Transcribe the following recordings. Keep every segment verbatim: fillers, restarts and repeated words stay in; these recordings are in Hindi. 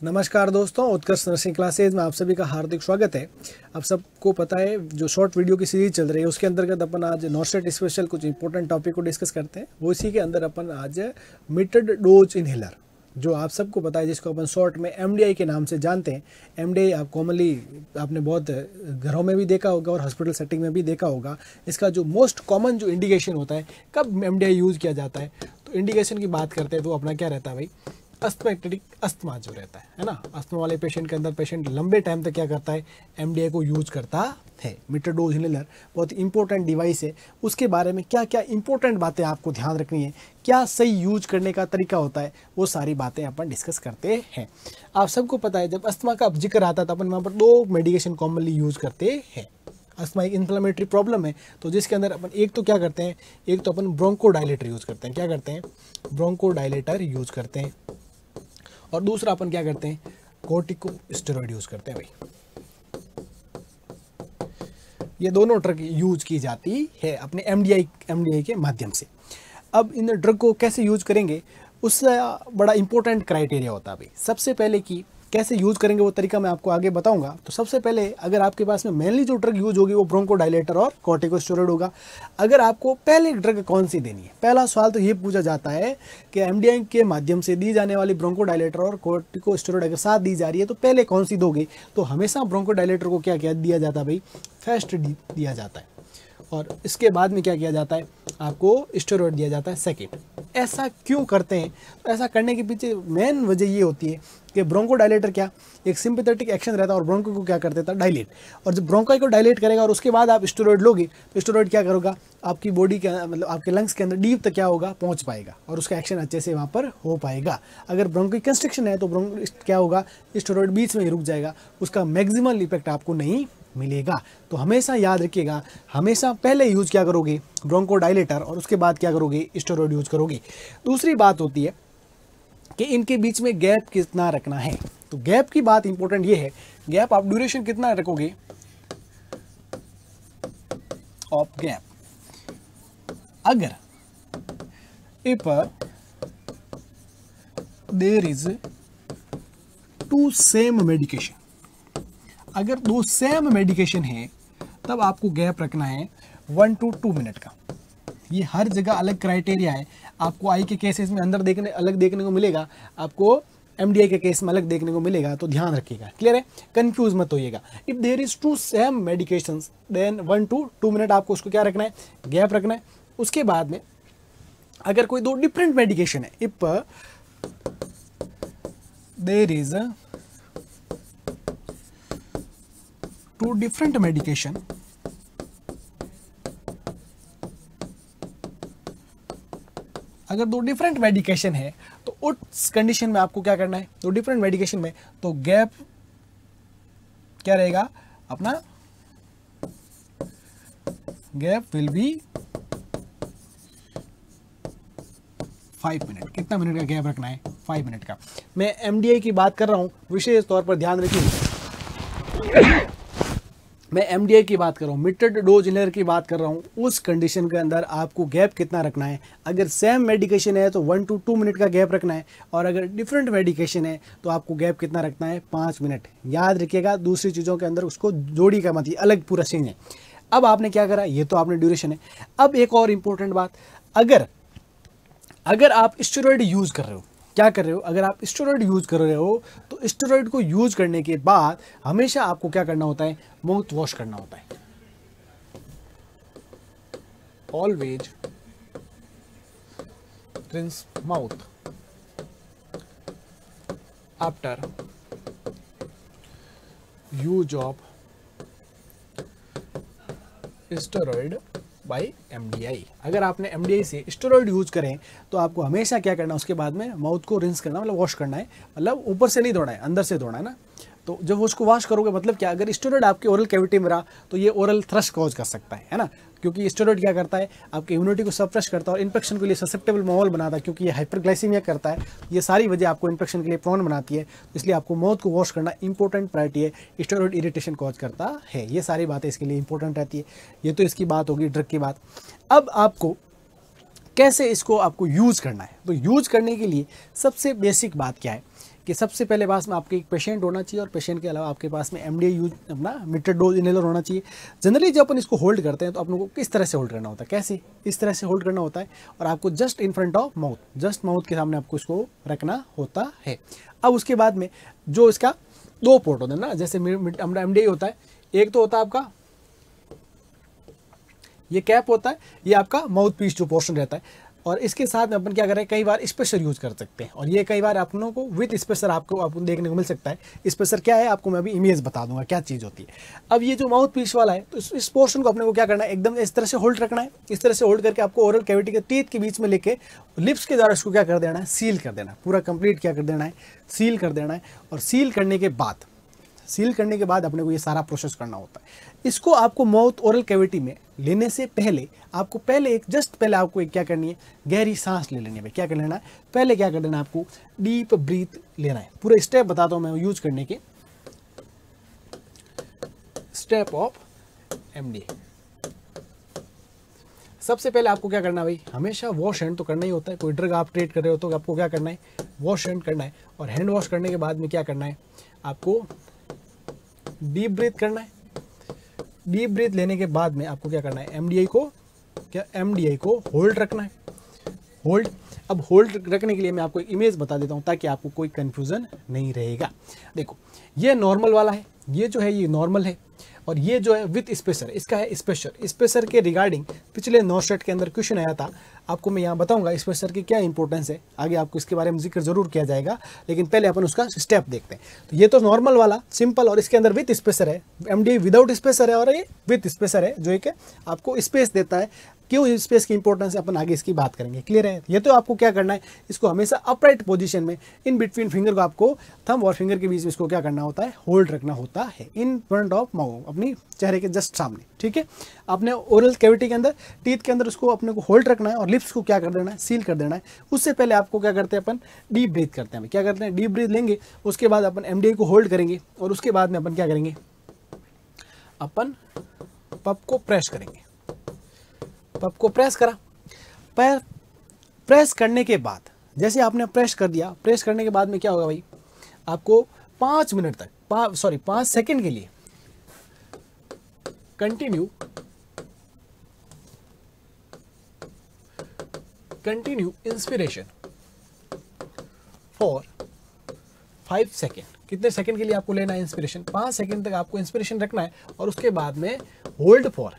नमस्कार दोस्तों, उत्कर्ष नर्सिंग क्लासेज में आप सभी का हार्दिक स्वागत है। आप सबको पता है जो शॉर्ट वीडियो की सीरीज चल रही है उसके अंतर्गत अपन आज नॉर्सेट स्पेशल कुछ इंपॉर्टेंट टॉपिक को डिस्कस करते हैं। वो इसी के अंदर अपन आज मिटेड डोज इनहेलर, जो आप सबको पता है, जिसको अपन शॉर्ट में एमडीआई के नाम से जानते हैं। एमडीआई आप कॉमनली आपने बहुत घरों में भी देखा होगा और हॉस्पिटल सेटिंग में भी देखा होगा। इसका जो मोस्ट कॉमन जो इंडिकेशन होता है कब एमडीआई यूज़ किया जाता है, तो इंडिकेशन की बात करते हैं तो अपना क्या रहता है भाई, अस्थमैटिक अस्थमा जो रहता है है ना। अस्थमा वाले पेशेंट के अंदर पेशेंट लंबे टाइम तक क्या करता है, एमडीआई को यूज करता है। मिटेड डोज इनहेलर बहुत ही इंपॉर्टेंट डिवाइस है। उसके बारे में क्या क्या इंपॉर्टेंट बातें आपको ध्यान रखनी है, क्या सही यूज करने का तरीका होता है, वो सारी बातें अपन डिस्कस करते हैं। आप सबको पता है जब अस्थमा का जिक्र आता है तो अपन वहाँ पर दो मेडिकेशन कॉमनली यूज करते हैं। अस्थमा एक इन्फ्लेमेटरी प्रॉब्लम है, तो जिसके अंदर अपन एक तो क्या करते हैं, एक तो अपन ब्रोंकोडायलेटर यूज करते हैं। क्या करते हैं, ब्रोंकोडायलेटर यूज करते हैं। और दूसरा अपन क्या करते हैं, कोर्टिकोस्टेरॉइड यूज करते हैं भाई। ये दोनों ड्रग यूज की जाती है अपने एमडीआई एमडीआई के माध्यम से। अब इन ड्रग को कैसे यूज करेंगे, उससे बड़ा इंपॉर्टेंट क्राइटेरिया होता है भाई। सबसे पहले कि कैसे यूज करेंगे वो तरीका मैं आपको आगे बताऊंगा। तो सबसे पहले अगर आपके पास में मेनली जो ड्रग यूज होगी वो ब्रोंकोडायलेटर और कॉर्टिकोस्टेरॉइड होगा। अगर आपको पहले ड्रग कौन सी देनी है, पहला सवाल तो ये पूछा जाता है कि एमडीआई के माध्यम से दी जाने वाली ब्रोंकोडायलेटर और कॉर्टिकोस्टेरॉइड अगर साथ दी जा रही है तो पहले कौन सी दोगे। तो हमेशा ब्रोंकोडायलेटर को क्या क्या दिया जाता है भाई, फर्स्ट दिया जाता है। और इसके बाद में क्या किया जाता है, आपको स्टेरॉइड दिया जाता है सेकेंड। ऐसा क्यों करते हैं, तो ऐसा करने के पीछे मेन वजह ये होती है कि ब्रोंकोडायलेटर क्या एक सिंपैथेटिक एक्शन रहता है और ब्रोंको को क्या कर देता है, डायलेट। और जब ब्रोंकाई को डायलेट करेगा और उसके बाद आप स्टेरॉइड लोगे तो स्टेरॉइड क्या करोगा, आपकी बॉडी के मतलब आपके लंग्स के अंदर डीप तक क्या होगा, पहुंच पाएगा और उसका एक्शन अच्छे से वहाँ पर हो पाएगा। अगर ब्रोंको कंस्ट्रिक्शन है तो ब्रोंको क्या होगा, स्टेरॉइड बीच में ही रुक जाएगा, उसका मैक्सिमल इफेक्ट आपको नहीं मिलेगा। तो हमेशा याद रखिएगा, हमेशा पहले यूज क्या करोगे, ब्रोंकोडायलेटर, और उसके बाद क्या करोगे, स्टेरॉइड यूज करोगे। दूसरी बात होती है कि इनके बीच में गैप कितना रखना है। तो गैप की बात इंपॉर्टेंट ये है, गैप आप ड्यूरेशन कितना रखोगे ऑफ गैप। अगर if there is two same medication, अगर दो सेम मेडिकेशन है तब आपको गैप रखना है वन टू टू मिनट का। ये हर जगह अलग क्राइटेरिया है। आपको आई के केसेस में अंदर देखने अलग देखने को मिलेगा, आपको एमडीआई के केस में अलग देखने को मिलेगा, तो ध्यान रखिएगा। क्लियर है, कंफ्यूज मत होइएगा। If there is two same medications then one to two minute आपको उसको क्या रखना है, गैप रखना है। उसके बाद में अगर कोई दो डिफरेंट मेडिकेशन है, if there is two different medication, अगर दो डिफरेंट मेडिकेशन है तो उस कंडीशन में आपको क्या करना है, दो डिफरेंट मेडिकेशन में तो गैप क्या रहेगा अपना, gap will be five minute. कितना मिनट का गैप रखना है, फाइव मिनट का। मैं एमडीआई की बात कर रहा हूं, विशेष तौर पर ध्यान रखिए, मैं एमडीआई की बात कर रहा हूँ, मिटेड डोज इनहेलर की बात कर रहा हूँ। उस कंडीशन के अंदर आपको गैप कितना रखना है, अगर सेम मेडिकेशन है तो वन टू टू मिनट का गैप रखना है, और अगर डिफरेंट मेडिकेशन है तो आपको गैप कितना रखना है, पाँच मिनट। याद रखिएगा, दूसरी चीज़ों के अंदर उसको जोड़ी का मत, अलग पूरा सीन है। अब आपने क्या करा, ये तो आपने ड्यूरेशन है। अब एक और इंपॉर्टेंट बात, अगर अगर आप स्टेरॉइड यूज कर रहे हो, क्या कर रहे हो, अगर आप स्टेरॉइड यूज कर रहे हो तो स्टेरॉइड को यूज करने के बाद हमेशा आपको क्या करना होता है, माउथ वॉश करना होता है। Always rinse mouth after use of steroid by MDI. अगर आपने एमडीआई से स्टेरॉइड यूज करें तो आपको हमेशा क्या करना है, उसके बाद में माउथ को रिंस करना, मतलब वॉश करना है, मतलब ऊपर से नहीं धोना है, अंदर से धोना है ना। तो जब वो उसको वॉश करोगे, मतलब क्या, अगर स्टेरॉइड आपके ओरल कैविटी में रहा तो ये ओरल थ्रश कॉज कर सकता है है ना, क्योंकि स्टेरॉइड क्या करता है, आपकी इम्यूनिटी को सप्रेस करता है और इन्फेक्शन के लिए ससेप्टेबल माहौल बनाता है, क्योंकि ये हाइपरग्लाइसीमिया करता है। ये सारी वजह आपको इन्फेक्शन के लिए प्रोन बनाती है, इसलिए आपको माउथ को वॉश करना इंपॉर्टेंट प्रायोरिटी है। स्टेरॉइड इरिटेशन कॉज करता है, ये सारी बातें इसके लिए इंपॉर्टेंट रहती है। ये तो इसकी बात होगी, ड्रग की बात। अब आपको कैसे इसको आपको यूज़ करना है, तो यूज़ करने के लिए सबसे बेसिक बात क्या है कि सबसे पहले पास में आपके एक पेशेंट होना चाहिए और पेशेंट के अलावा आपके पास में एमडीआई यूज अपना मीटर डोज इनहेलर होना चाहिए। जनरली जब अपन इसको होल्ड करते हैं तो अपन को किस तरह से होल्ड करना होता है, कैसे इस तरह से होल्ड करना होता है और आपको just in front of mouth, just mouth के सामने आपको इसको रखना होता है। अब उसके बाद में जो इसका दो पोर्ट होते हैं ना, जैसे एमडीआई होता है, एक तो होता है आपका ये कैप होता है, ये आपका माउथ पीस जो पोर्शन रहता है, और इसके साथ में अपन क्या कर रहे हैं, कई बार स्पेसर यूज कर सकते हैं, और ये कई बार अपनों को विद स्पेसर आपको आपको देखने को मिल सकता है। स्पेसर क्या है आपको मैं अभी इमेज बता दूंगा क्या चीज़ होती है। अब ये जो माउथ पीस वाला है, तो इस, इस पोर्शन को अपने को क्या करना है, एकदम इस तरह से होल्ड रखना है। इस तरह से होल्ड करके आपको ओरल कैविटी के टीथ के बीच में लेके लिप्स के द्वारा इसको क्या कर देना है, सील कर देना है, पूरा कंप्लीट क्या कर देना है, सील कर देना है। और सील करने के बाद सील करने के बाद अपने को ये सारा प्रोसेस करना होता है। इसको आपको माउथ ओरल कैविटी में लेने से पहले आपको पहले एक जस्ट पहले आपको एक क्या करनी है, गहरी सांस ले लेनी है। क्या कर लेना है, पहले क्या कर लेना है, आपको डीप ब्रीथ लेना है। पूरे स्टेप बताता हूं मैं यूज करने के। स्टेप ऑफ एमडीआई, सबसे पहले आपको क्या करना है भाई, हमेशा वॉश हैंड तो करना ही होता है। कोई ड्रग आप ट्रीट कर रहे हो तो आपको क्या करना है, वॉश हैंड करना है। और हैंड वॉश करने के बाद में क्या करना है, आपको डीप ब्रीथ करना है। डीप ब्रीथ लेने के बाद में आपको क्या करना है, एमडीआई को क्या एमडीआई को होल्ड रखना है, होल्ड। अब होल्ड रखने के लिए मैं आपको एक इमेज बता देता हूं ताकि आपको कोई कंफ्यूजन नहीं रहेगा। देखो ये नॉर्मल वाला है, ये जो है ये नॉर्मल है, और ये जो है विथ स्पेसर, इसका है स्पेसर। स्पेसर के रिगार्डिंग पिछले नौ सेट के अंदर क्वेश्चन आया था, आपको मैं यहाँ बताऊंगा स्पेसर की क्या इंपॉर्टेंस है, आगे आपको इसके बारे में जिक्र जरूर किया जाएगा, लेकिन पहले अपन उसका स्टेप देखते हैं। तो ये तो नॉर्मल वाला सिंपल, और इसके अंदर विथ स्पेसर है। एमडीआई विदाउट स्पेसर है और ये विथ स्पेसर है, जो एक आपको स्पेस देता है। क्यों स्पेस की इंपॉर्टेंस है अपन आगे इसकी बात करेंगे, क्लियर है। ये तो आपको क्या करना है, इसको हमेशा अपराइट पोजीशन में इन बिटवीन फिंगर को आपको थंब और फिंगर के बीच में इसको क्या करना होता है, होल्ड रखना होता है इन फ्रंट ऑफ माउथ, अपनी चेहरे के जस्ट सामने, ठीक है। अपने ओरल कैविटी के अंदर टीथ के अंदर उसको अपने को होल्ड रखना है और लिप्स को क्या कर देना है, सील कर देना है। उससे पहले आपको क्या करते हैं, अपन डीप ब्रीथ करते हैं। क्या करते हैं, डीप ब्रीथ लेंगे, उसके बाद अपन एमडीआई को होल्ड करेंगे, और उसके बाद में अपन क्या करेंगे, अपन पप को प्रेस करेंगे। पप को प्रेस करा, पैर प्रेस करने के बाद जैसे आपने प्रेस कर दिया, प्रेस करने के बाद में क्या होगा भाई, आपको पांच मिनट तक पा, सॉरी पांच सेकंड के लिए continue continue inspiration for five second. कितने सेकंड के लिए आपको लेना है इंस्पिरेशन, पांच सेकंड तक आपको इंस्पिरेशन रखना है, और उसके बाद में hold for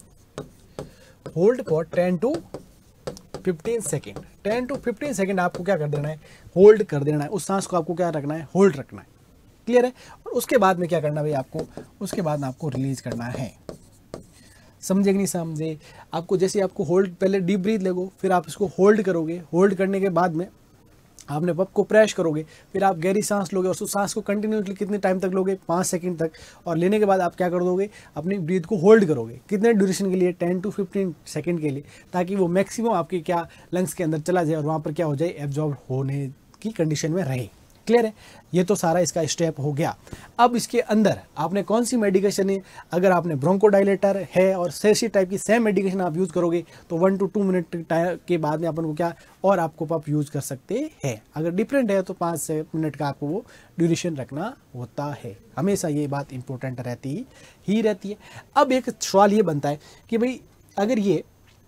hold for ten to fifteen second. Ten to fifteen second आपको क्या कर देना है, होल्ड कर देना है। उस सांस को आपको क्या रखना है, होल्ड रखना है, क्लियर है। और उसके बाद में क्या करना है भाई, आपको उसके बाद में आपको रिलीज करना है। समझे कि नहीं समझे, आपको जैसे आपको होल्ड, पहले डीप ब्रीथ लेगो, फिर आप इसको होल्ड करोगे, होल्ड करने के बाद में आपने पप को प्रेस करोगे, फिर आप गहरी सांस लोगे, और उस सांस को कंटिन्यूसली कितने टाइम तक लोगे, पाँच सेकंड तक, और लेने के बाद आप क्या कर दोगे, अपनी ब्रीथ को होल्ड करोगे। कितने ड्यूरेशन के लिए, टेन टू फिफ्टीन सेकंड के लिए, ताकि वो मैक्सिमम आपके क्या लंग्स के अंदर चला जाए और वहाँ पर क्या हो जाए, एब्जॉर्ब होने की कंडीशन में रहे, क्लियर है। ये तो सारा इसका स्टेप हो गया। अब इसके अंदर आपने कौन सी मेडिकेशन है, अगर आपने ब्रोंकोडाइलेटर है और सेसी टाइप की सेम मेडिकेशन आप यूज़ करोगे तो वन टू टू मिनट के बाद में अपन को क्या और आपको पप यूज़ कर सकते हैं। अगर डिफरेंट है तो पाँच से मिनट का आपको वो ड्यूरेशन रखना होता है। हमेशा ये बात इंपॉर्टेंट रहती ही रहती है। अब एक सवाल ये बनता है कि भाई अगर ये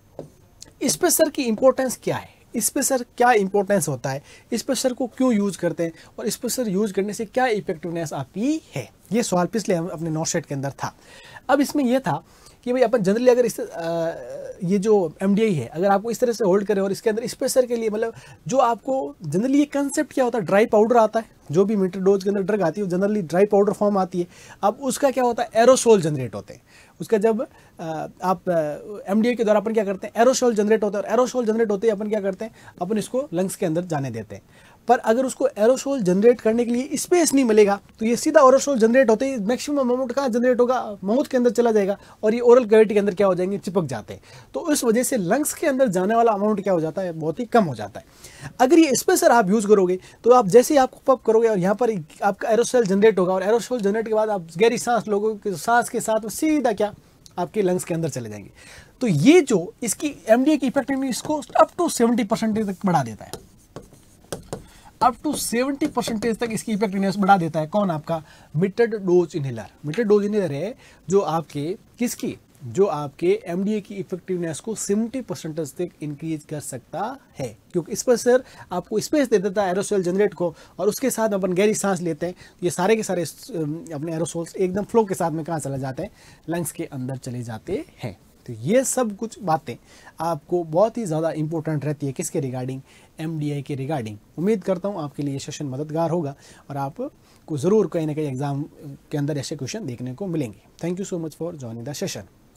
स्पेसर की इंपॉर्टेंस क्या है, स्पेसर क्या इंपॉर्टेंस होता है, स्पेसर को क्यों यूज करते हैं, और स्पेसर यूज करने से क्या इफेक्टिवनेस आती है, ये सवाल पिछले हम अपने नौ सेट के अंदर था। अब इसमें यह था कि भाई अपन जनरली अगर इस आ, ये जो एमडीआई है अगर आपको इस तरह से होल्ड करें और इसके अंदर स्पेसर के लिए मतलब जो आपको जनरली ये कंसेप्ट क्या होता है, ड्राई पाउडर आता है, जो भी मीटर डोज के अंदर ड्रग आती है वो जनरली ड्राई पाउडर फॉर्म आती है। अब उसका क्या होता है, एरोसोल जनरेट होते हैं। उसका जब आप एमडीआई के द्वारा अपन क्या करते हैं, एरोसोल जनरेट होता है, और एरोसोल जनरेट होते ही अपन क्या करते हैं, अपन इसको लंग्स के अंदर जाने देते हैं। पर अगर उसको एरोसोल जनरेट करने के लिए स्पेस नहीं मिलेगा तो ये सीधा एरोसोल जनरेट होते ही मैक्सिमम अमाउंट कहाँ जनरेट होगा, माउथ के अंदर चला जाएगा, और ये ओरल कैविटी के अंदर क्या हो जाएंगे, चिपक जाते हैं। तो इस वजह से लंग्स के अंदर जाने वाला अमाउंट क्या हो जाता है, बहुत ही कम हो जाता है। अगर ये स्पेसर आप यूज करोगे तो आप जैसे ही आपको पप करोगे और यहाँ पर आपका एरोसोल जनरेट होगा, और एरोसोल जनरेट के बाद आप गहरी सांस लोगे, सांस के साथ सीधा क्या आपके लंग्स के अंदर चले जाएंगे। तो ये जो इसकी एमडीआई की इफेक्टिवनेस इसको अप टू सेवेंटी परसेंट तक बढ़ा देता है। अप टू सेवेंटी परसेंटेज तक इसकी इफेक्टिवनेस बढ़ा देता है। कौन? आपका metered dose inhaler. Metered dose inhaler है जो आपके किसकी, जो आपके एमडीए की इफेक्टिवनेस को सेवेंटी परसेंटेज तक इंक्रीज कर सकता है, क्योंकि इस पर सर आपको स्पेस दे देता है एरोसोल जनरेट को, और उसके साथ अपन गहरी सांस लेते हैं, ये सारे के सारे अपने एरोसोल्स एकदम फ्लो के साथ में कहाँ चले जाते हैं, लंग्स के अंदर चले जाते हैं। तो ये सब कुछ बातें आपको बहुत ही ज़्यादा इंपॉर्टेंट रहती है किसके रिगार्डिंग, एमडीआई के रिगार्डिंग। उम्मीद करता हूँ आपके लिए ये सेशन मददगार होगा और आपको ज़रूर कहीं ना कहीं एग्जाम के अंदर ऐसे क्वेश्चन देखने को मिलेंगे। Thank you so much for joining the session.